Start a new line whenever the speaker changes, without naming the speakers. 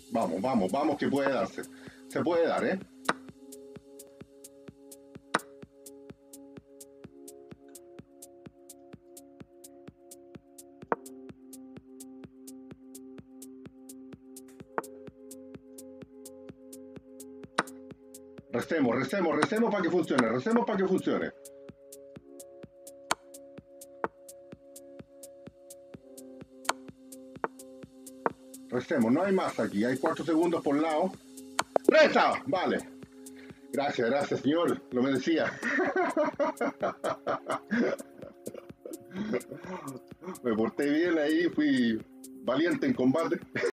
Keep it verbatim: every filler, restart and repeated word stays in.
Vamos, vamos, vamos, que puede darse. Se puede dar, ¿eh? Recemos, recemos, recemos para que funcione, recemos para que funcione. Recemos, no hay más aquí, hay cuatro segundos por lado. ¡Reza! Vale. Gracias, gracias, señor, lo merecía. Me porté bien ahí, fui valiente en combate.